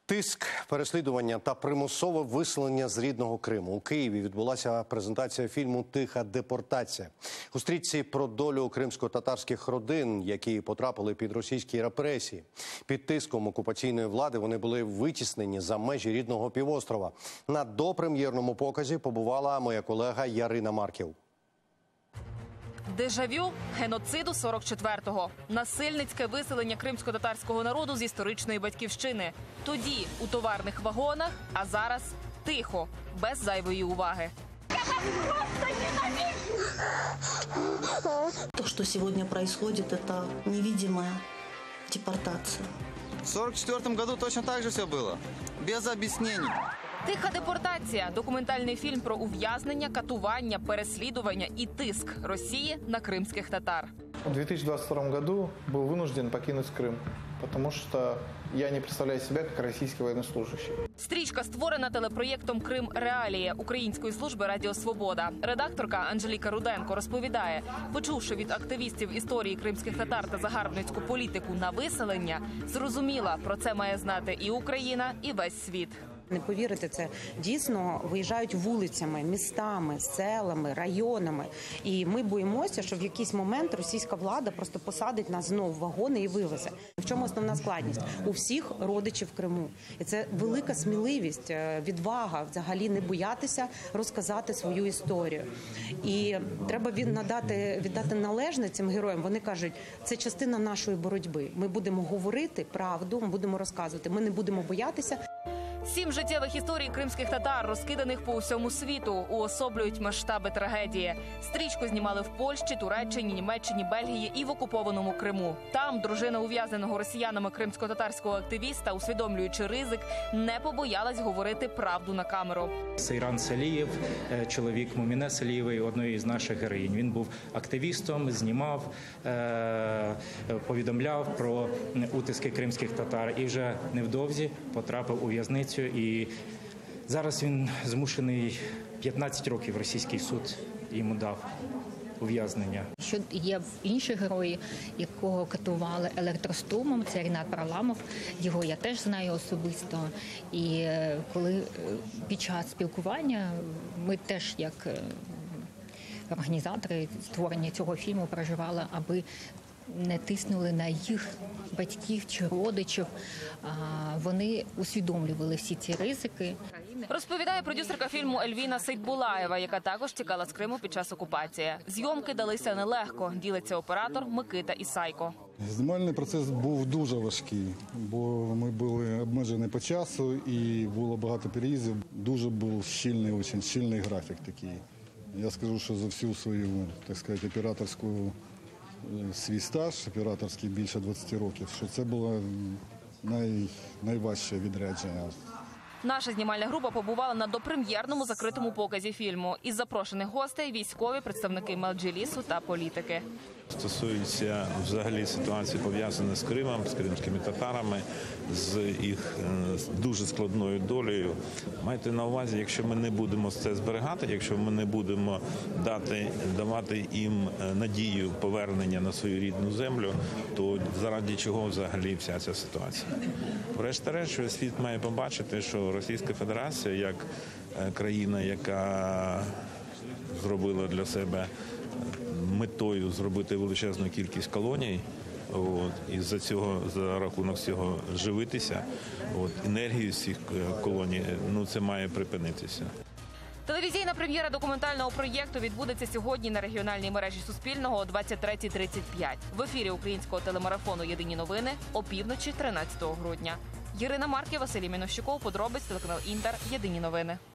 Тиск, переслідування та примусове виселення з рідного Криму. У Києві відбулася презентація фільму «Тиха депортація». У стрічці про долю кримсько-татарських родин, які потрапили під російські репресії. Під тиском окупаційної влади вони були витіснені за межі рідного півострова. На допрем'єрному показі побувала моя колега Ярина Марків. Дежавю геноциду 44-го. Насильницьке виселення кримсько-татарського народу з історичної батьківщини. Тоді у товарних вагонах, а зараз тихо, без зайвої уваги. То, что сегодня происходит, это невидимая депортация. В 1944 году точно так же все было, без объяснений. «Тиха депортація» – документальний фільм про ув'язнення, катування, переслідування і тиск Росії на кримських татар. В 2022 году был вынужден покинуть Крым, потому что я не представляю себя как российский военнослужащий. Стрічка створена телепроєктом «Крим. Реалії» Української служби «Радіо Свобода». Редакторка Анжеліка Руденко розповідає, почувши від активістів історії кримських татар та загарбницьку політику на виселення, зрозуміла, про це має знати і Україна, і весь світ. Не повірите, це дійсно виїжджають вулицями, містами, селами, районами. І ми боїмося, що в якийсь момент російська влада просто посадить нас знову в вагони і вивезе. В чому основна складність? У всіх родичів в Криму. І це велика сміливість, відвага взагалі не боятися розказати свою історію. І треба віддати належне цим героям. Вони кажуть, це частина нашої боротьби. Ми будемо говорити правду, ми будемо розказувати, ми не будемо боятися. 7 життєвих історій кримських татар, розкиданих по усьому світу, уособлюють масштаби трагедії. Стрічку знімали в Польщі, Туреччині, Німеччині, Бельгії і в окупованому Криму. Там дружина ув'язненого росіянами кримсько-татарського активіста, усвідомлюючи ризик, не побоялась говорити правду на камеру. Сейран Салієв, чоловік Муміне Салієвої, одної з наших героїнь. Він був активістом, знімав, повідомляв про утиски кримських татар і вже невдовзі потрапив у в'язницю. І зараз він змушений 15 років російський суд йому дав ув'язнення. Що є інші герої, якого катували електрострумом, це Рінат Параламов, його я теж знаю особисто. І коли під час спілкування ми теж як організатори створення цього фільму переживали, аби не тиснули на їх батьків чи родичів. Вони усвідомлювали всі ці ризики. Розповідає продюсерка фільму Ельвіна Сейтбулаєва, яка також тікала з Криму під час окупації. Зйомки далися нелегко, ділиться оператор Микита Ісайко. Знімальний процес був дуже важкий, бо ми були обмежені по часу і було багато переїздів. Дуже був щільний графік такий. Я скажу, що за всю свою, так сказати, операторську свій стаж, операторський більше 20 років, що це було найважче відрядження. Наша знімальна група побувала на допрем'єрному закритому показі фільму. Із запрошених гостей – військові, представники Меджлісу та політики. Стосується взагалі ситуації, пов'язаної з Кримом, з кримськими татарами, з їх дуже складною долею. Майте на увазі, якщо ми не будемо це зберігати, якщо ми не будемо давати їм надію повернення на свою рідну землю, то заради чого взагалі вся ця ситуація? Врешті-решт, світ має побачити, що Російська Федерація, як країна, яка зробила для себе метою зробити величезну кількість колоній, і за рахунок цього живитися, енергію з цих колоній, це має припинитися. Телевізійна прем'єра документального проєкту відбудеться сьогодні на регіональній мережі Суспільного о 23:35. В ефірі українського телемарафону «Єдині новини» опівночі 13 грудня. Ярина Марків, Василій Мінощуков, подробиць, телеканал Інтер, «Єдині новини».